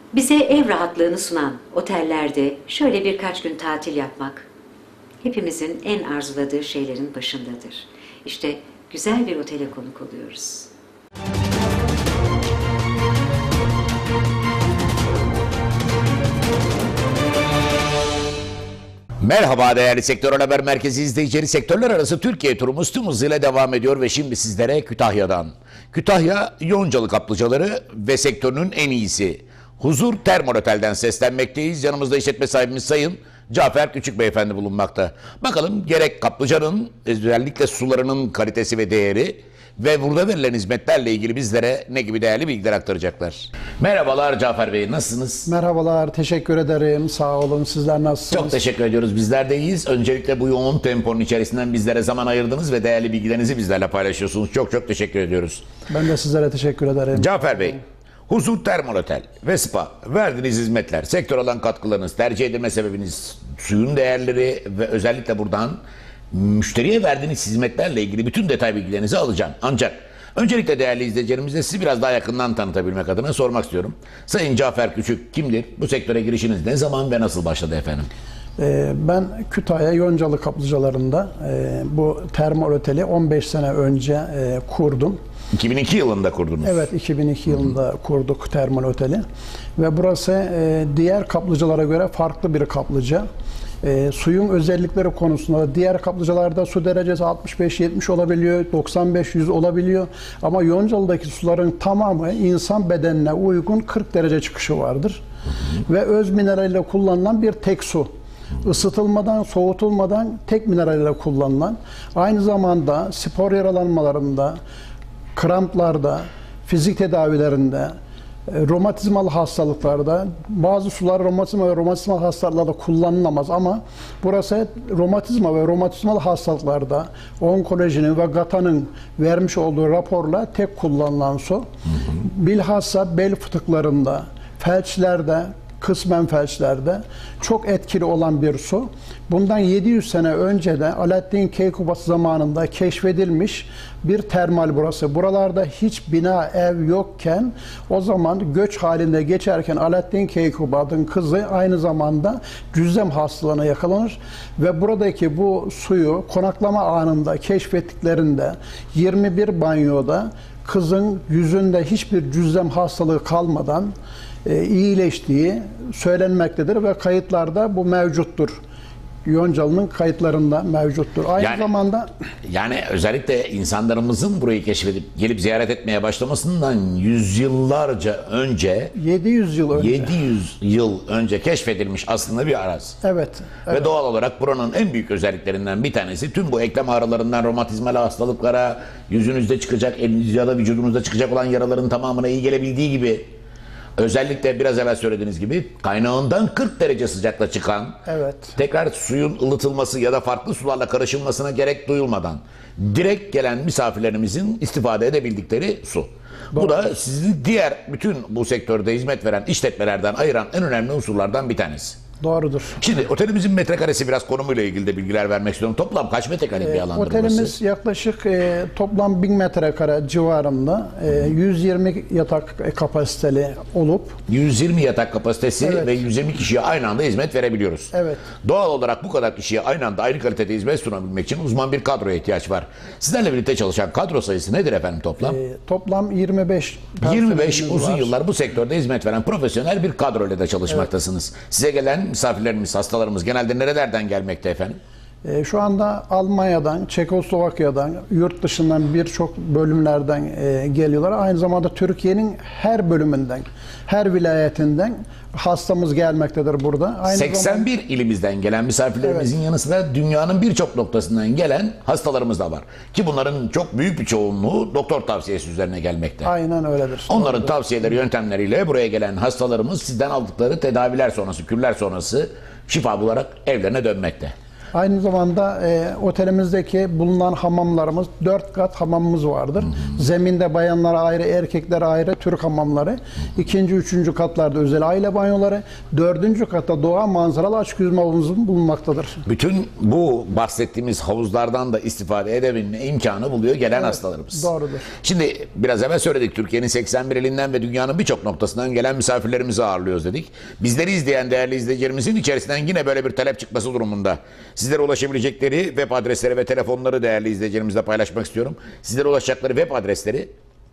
Bize ev rahatlığını sunan otellerde şöyle birkaç gün tatil yapmak hepimizin en arzuladığı şeylerin başındadır. İşte güzel bir otele konuk oluyoruz. Merhaba değerli Sektör Haber Merkezi izleyicileri, sektörler arası Türkiye turumuz tüm hızıyla devam ediyor ve şimdi sizlere Kütahya'dan. Kütahya Yoncalı kaplıcaları ve sektörünün en iyisi Huzur Termal Otel'den seslenmekteyiz. Yanımızda işletme sahibimiz Sayın Cafer Küçük Beyefendi bulunmakta. Bakalım gerek kaplıcanın özellikle sularının kalitesi ve değeri ve burada verilen hizmetlerle ilgili bizlere ne gibi değerli bilgiler aktaracaklar. Merhabalar Cafer Bey, nasılsınız? Merhabalar, teşekkür ederim. Sağ olun. Sizler nasılsınız? Çok teşekkür ediyoruz. Bizler de iyiyiz. Öncelikle bu yoğun temponun içerisinden bizlere zaman ayırdınız ve değerli bilgilerinizi bizlerle paylaşıyorsunuz. Çok çok teşekkür ediyoruz. Ben de sizlere teşekkür ederim. Cafer Bey, Huzur Termal Otel ve Spa verdiğiniz hizmetler, sektör alan katkılarınız, tercih edilme sebebiniz, suyun değerleri ve özellikle buradan müşteriye verdiğiniz hizmetlerle ilgili bütün detay bilgilerinizi alacağım. Ancak öncelikle değerli izleyicilerimizle sizi biraz daha yakından tanıtabilmek adına sormak istiyorum. Sayın Cafer Küçük kimdir? Bu sektöre girişiniz ne zaman ve nasıl başladı efendim? Ben Kütahya Yoncalı kaplıcalarında bu termal oteli 15 sene önce kurdum. 2002 yılında kurdunuz. Evet, 2002 yılında kurduk termal oteli. Ve burası diğer kaplıcalara göre farklı bir kaplıca. Suyun özellikleri konusunda diğer kaplıcalarda su derecesi 65-70 olabiliyor, 95-100 olabiliyor. Ama Yoncalı'daki suların tamamı insan bedenine uygun 40 derece çıkışı vardır. Ve öz mineraliyle kullanılan bir tek su. Isıtılmadan, soğutulmadan tek mineraliyle kullanılan, aynı zamanda spor yaralanmalarında, kramplarda, fizik tedavilerinde, romatizmal hastalıklarda, bazı sular romatizma ve romatizmal hastalıklarda kullanılamaz ama burası romatizma ve romatizmal hastalıklarda onkolojinin ve GATA'nın vermiş olduğu raporla tek kullanılan su. Bilhassa bel fıtıklarında, felçlerde, kısmen felçlerde çok etkili olan bir su. Bundan 700 sene önce de Alaaddin Keykubat zamanında keşfedilmiş bir termal burası. Buralarda hiç bina, ev yokken o zaman göç halinde geçerken Alaaddin Keykubat'ın kızı aynı zamanda cüzzam hastalığına yakalanır ve buradaki bu suyu konaklama anında keşfettiklerinde 21 banyoda kızın yüzünde hiçbir cüzzam hastalığı kalmadan iyileştiği söylenmektedir ve kayıtlarda bu mevcuttur. Yoncalı'nın kayıtlarında mevcuttur. Aynı zamanda yani özellikle insanlarımızın burayı keşfedip gelip ziyaret etmeye başlamasından yüzyıllarca önce 700 yıl önce 700 yıl önce keşfedilmiş aslında bir arazi. Evet. Ve doğal olarak buranın en büyük özelliklerinden bir tanesi tüm bu eklem ağrılarından romatizmal hastalıklara, yüzünüzde çıkacak, elinizde ya da vücudunuzda çıkacak olan yaraların tamamına iyi gelebildiği gibi, özellikle biraz evvel söylediğiniz gibi kaynağından 40 derece sıcakla çıkan, evet, tekrar suyun ılıtılması ya da farklı sularla karışılmasına gerek duyulmadan direkt gelen misafirlerimizin istifade edebildikleri su. Doğru. Bu da sizi diğer bütün bu sektörde hizmet veren işletmelerden ayıran en önemli unsurlardan bir tanesi. Doğrudur. Şimdi otelimizin metrekaresi, biraz konumuyla ilgili de bilgiler vermek istiyorum. Toplam kaç metrekare bir alandır Otelimiz burası? yaklaşık toplam 1000 metrekare civarında 120 yatak kapasiteli olup 120 yatak kapasitesi, evet, ve 120 kişiye aynı anda hizmet verebiliyoruz. Evet. Doğal olarak bu kadar kişiye aynı anda aynı kalitede hizmet sunabilmek için uzman bir kadroya ihtiyaç var. Sizlerle birlikte çalışan kadro sayısı nedir efendim toplam? Toplam 25 25 uzun var. yıllar bu sektörde hizmet veren profesyonel bir kadroyla da çalışmaktasınız. Evet. Size gelen misafirlerimiz, hastalarımız genelde nerelerden gelmekte efendim? Şu anda Almanya'dan, Çekoslovakya'dan, yurt dışından birçok bölümlerden geliyorlar. Aynı zamanda Türkiye'nin her bölümünden, her vilayetinden hastamız gelmektedir burada. Aynı 81 ilimizden gelen misafirlerimizin yanı sıra dünyanın birçok noktasından gelen hastalarımız da var. Ki bunların çok büyük bir çoğunluğu doktor tavsiyesi üzerine gelmekte. Aynen öyledir. Onların Doğrudur. tavsiyeleri, yöntemleriyle buraya gelen hastalarımız sizden aldıkları tedaviler sonrası, kürler sonrası şifa bularak evlerine dönmekte. Aynı zamanda otelimizdeki bulunan hamamlarımız 4 kat hamamımız vardır. Zeminde bayanlara ayrı, erkeklere ayrı Türk hamamları. İkinci, üçüncü katlarda özel aile banyoları. Dördüncü katta doğa manzaralı açık yüzme havuzumuz bulunmaktadır. Bütün bu bahsettiğimiz havuzlardan da istifade edebilme imkanı buluyor gelen hastalarımız. Doğrudur. Şimdi biraz evvel söyledik, Türkiye'nin 81 ilinden ve dünyanın birçok noktasından gelen misafirlerimizi ağırlıyoruz dedik. Bizleri izleyen değerli izleyicilerimizin içerisinden yine böyle bir talep çıkması durumunda sizlere ulaşabilecekleri web adresleri ve telefonları değerli izleyicilerimizle paylaşmak istiyorum. Sizlere ulaşacakları web adresleri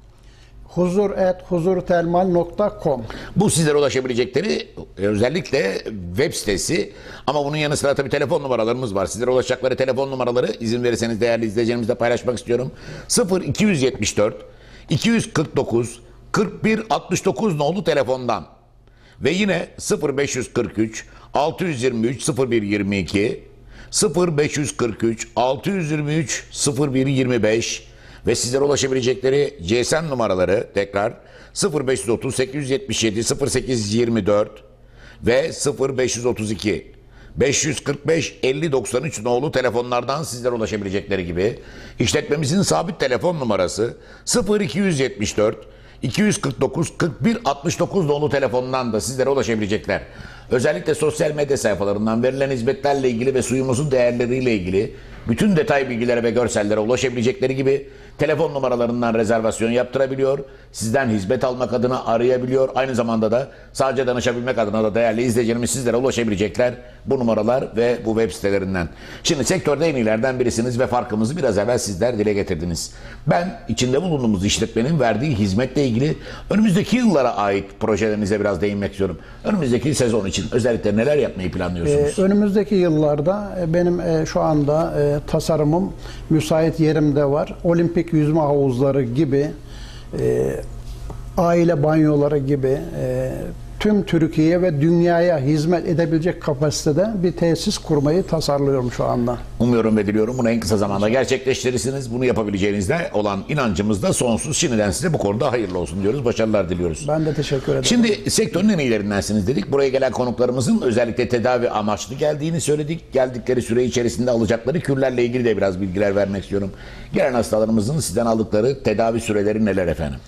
huzur@huzurtermal.com. Bu sizlere ulaşabilecekleri özellikle web sitesi, ama bunun yanı sıra tabii telefon numaralarımız var. Sizlere ulaşacakları telefon numaraları izin verirseniz değerli izleyicilerimizle paylaşmak istiyorum. 0274 249 41 69 nolu telefondan ve yine 0543 623 0122 0543 623 0125 ve sizlere ulaşabilecekleri GSM numaraları tekrar 0530 877 0824 ve 0532 545 50 93 nolu telefonlardan sizlere ulaşabilecekleri gibi işletmemizin sabit telefon numarası 0274 249 41 69 nolu telefondan da sizlere ulaşabilecekler. Özellikle sosyal medya sayfalarından verilen hizmetlerle ilgili ve suyumuzun değerleriyle ilgili bütün detay bilgilere ve görsellere ulaşabilecekleri gibi telefon numaralarından rezervasyon yaptırabiliyor, sizden hizmet almak adına arayabiliyor. Aynı zamanda da sadece danışabilmek adına da değerli izleyicilerimiz sizlere ulaşabilecekler bu numaralar ve bu web sitelerinden. Şimdi sektörde en iyilerden birisiniz ve farkımızı biraz evvel sizler dile getirdiniz. Ben içinde bulunduğumuz işletmenin verdiği hizmetle ilgili önümüzdeki yıllara ait projelerinize biraz değinmek istiyorum. Önümüzdeki sezon için özellikle neler yapmayı planlıyorsunuz? Önümüzdeki yıllarda benim şu anda tasarımım müsait yerimde var. Olimpik yüzme havuzları gibi, aile banyoları gibi tüm Türkiye'ye ve dünyaya hizmet edebilecek kapasitede bir tesis kurmayı tasarlıyorum şu anda. Umuyorum ve diliyorum bunu en kısa zamanda gerçekleştirirsiniz. Bunu yapabileceğinizde olan inancımız da sonsuz. Şimdiden size bu konuda hayırlı olsun diyoruz. Başarılar diliyoruz. Ben de teşekkür ederim. Şimdi sektörün en iyilerindensiniz dedik. Buraya gelen konuklarımızın özellikle tedavi amaçlı geldiğini söyledik. Geldikleri süre içerisinde alacakları kürlerle ilgili de biraz bilgiler vermek istiyorum. Gelen hastalarımızın sizden aldıkları tedavi süreleri neler efendim?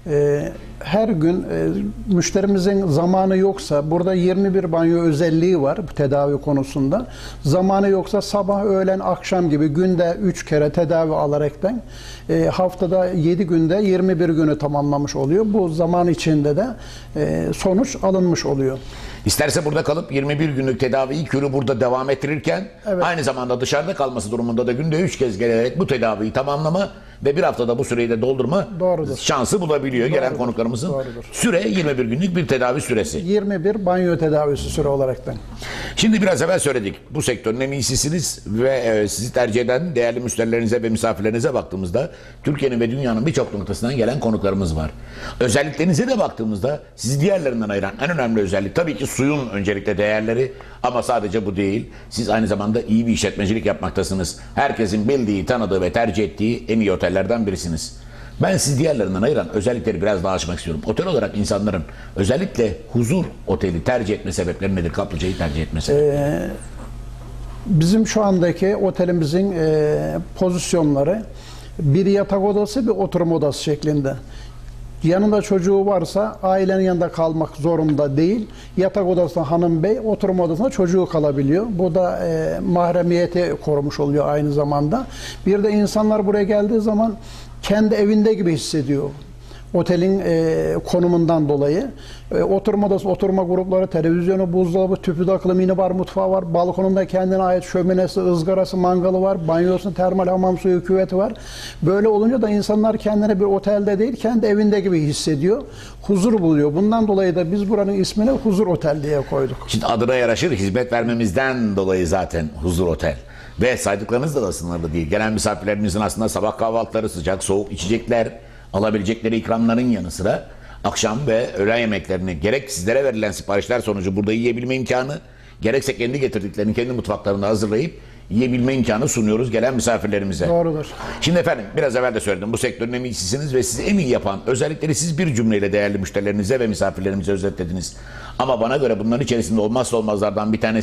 Her gün müşterimizin zamanı yoksa, burada 21 banyo özelliği var bu tedavi konusunda. Zamanı yoksa sabah, öğlen, akşam gibi günde 3 kere tedavi alaraktan haftada 7 günde 21 günü tamamlamış oluyor. Bu zaman içinde de sonuç alınmış oluyor. İsterse burada kalıp 21 günlük tedaviyi kürü burada devam ettirirken aynı zamanda dışarıda kalması durumunda da günde 3 kez gelerek bu tedaviyi tamamlama ve bir haftada bu süreyi de doldurma şansı bulabiliyor gelen konuklarımızın. Süre 21 günlük bir tedavi süresi. 21 banyo tedavisi süre olaraktan. Şimdi biraz evvel söyledik. Bu sektörün en iyisisiniz ve sizi tercih eden değerli müşterilerinize ve misafirlerinize baktığımızda Türkiye'nin ve dünyanın birçok noktasından gelen konuklarımız var. Özelliklerinize de baktığımızda sizi diğerlerinden ayıran en önemli özellik tabii ki suyun öncelikle değerleri, ama sadece bu değil. Siz aynı zamanda iyi bir işletmecilik yapmaktasınız. Herkesin bildiği, tanıdığı ve tercih ettiği en iyi otellerden birisiniz. Ben sizi diğerlerinden ayıran özellikleri biraz daha açmak istiyorum. Otel olarak insanların özellikle huzur oteli tercih etme sebepleri nedir? Kaplıcayı tercih etme sebepleri. Bizim şu andaki otelimizin pozisyonları bir yatak odası, bir oturma odası şeklinde. Yanında çocuğu varsa ailenin yanında kalmak zorunda değil. Yatak odasında hanım bey, oturma odasında çocuğu kalabiliyor. Bu da mahremiyeti korumuş oluyor aynı zamanda. Bir de insanlar buraya geldiği zaman kendi evinde gibi hissediyor. Otelin konumundan dolayı. Oturma odası, oturma grupları, televizyonu, buzdolabı, tüpü takılı minibar mutfağı var. Balkonunda kendine ait şöminesi, ızgarası, mangalı var. Banyosu, termal hamam suyu, küveti var. Böyle olunca da insanlar kendine bir otelde değil, kendi evinde gibi hissediyor. Huzur buluyor. Bundan dolayı da biz buranın ismini Huzur Otel diye koyduk. Şimdi adına yaraşır hizmet vermemizden dolayı zaten Huzur Otel. Ve saydıklarınız da sınırlı değil. Gelen misafirlerimizin aslında sabah kahvaltıları, sıcak soğuk içecekler, alabilecekleri ikramların yanı sıra akşam ve öğlen yemeklerini gerek sizlere verilen siparişler sonucu burada yiyebilme imkanı, gerekse kendi getirdiklerini kendi mutfaklarında hazırlayıp yiyebilme imkanı sunuyoruz gelen misafirlerimize. Doğrudur. Şimdi efendim biraz evvel de söyledim, bu sektörün en iyisisiniz ve sizi en iyi yapan özellikleri siz bir cümleyle değerli müşterilerinize ve misafirlerimize özetlediniz. Ama bana göre bunların içerisinde olmazsa olmazlardan bir tanesi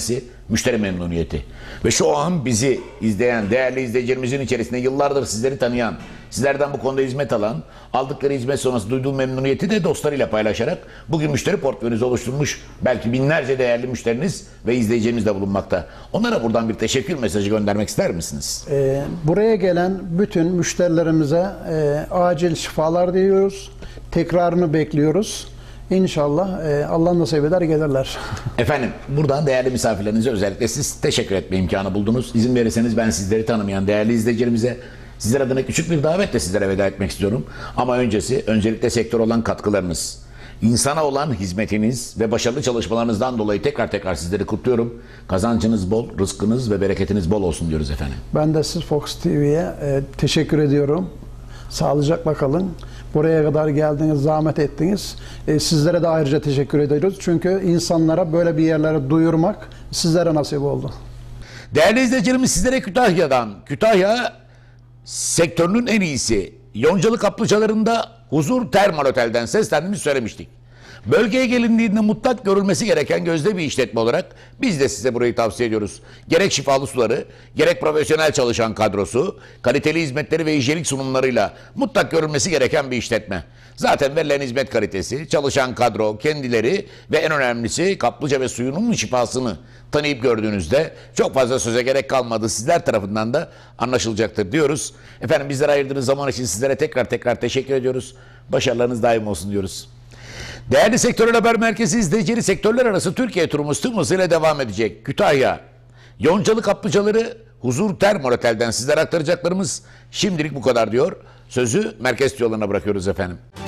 Müşteri memnuniyeti. Ve şu an bizi izleyen değerli izleyicilerimizin içerisinde yıllardır sizleri tanıyan, sizlerden bu konuda hizmet alan, aldıkları hizmet sonrası duyduğu memnuniyeti de dostlarıyla paylaşarak bugün müşteri portföyünüzü oluşturmuş belki binlerce değerli müşteriniz ve izleyicimiz de bulunmakta. Onlara buradan bir teşekkür mesajı göndermek ister misiniz? Buraya gelen bütün müşterilerimize acil şifalar diliyoruz. Tekrarını bekliyoruz. İnşallah Allah nasip eder gelirler. Efendim buradan değerli misafirlerinize özellikle siz teşekkür etme imkanı buldunuz. İzin verirseniz ben sizleri tanımayan değerli izleyicilerimize sizler adına küçük bir davetle sizlere veda etmek istiyorum. Ama öncelikle sektör olan katkılarınız, insana olan hizmetiniz ve başarılı çalışmalarınızdan dolayı tekrar sizleri kutluyorum. Kazancınız bol, rızkınız ve bereketiniz bol olsun diyoruz efendim. Ben de siz Fox TV'ye teşekkür ediyorum. Sağlıcakla kalın. Buraya kadar geldiniz, zahmet ettiniz. Sizlere de ayrıca teşekkür ediyoruz. Çünkü insanlara böyle bir yerlere duyurmak sizlere nasip oldu. Değerli izleyicilerimiz sizlere Kütahya sektörünün en iyisi Yoncalı kaplıcalarında Huzur Termal Otel'den seslendiğimizi söylemiştik. Bölgeye gelindiğinde mutlak görülmesi gereken gözde bir işletme olarak biz de size burayı tavsiye ediyoruz. Gerek şifalı suları, gerek profesyonel çalışan kadrosu, kaliteli hizmetleri ve hijyenik sunumlarıyla mutlak görülmesi gereken bir işletme. Zaten verilen hizmet kalitesi, çalışan kadro, kendileri ve en önemlisi kaplıca ve suyunun şifasını tanıyıp gördüğünüzde çok fazla söze gerek kalmadı. Sizler tarafından da anlaşılacaktır diyoruz. Efendim bizlere ayırdığınız zaman için sizlere tekrar teşekkür ediyoruz. Başarılarınız daim olsun diyoruz. Değerli Sektörel Haber Merkezi izleyicileri, sektörler arası Türkiye turumuz tüm hızıyla devam edecek. Kütahya, Yoncalı kaplıcaları, Huzur Termal Otel'den sizlere aktaracaklarımız şimdilik bu kadar diyor. Sözü merkez yollarına bırakıyoruz efendim.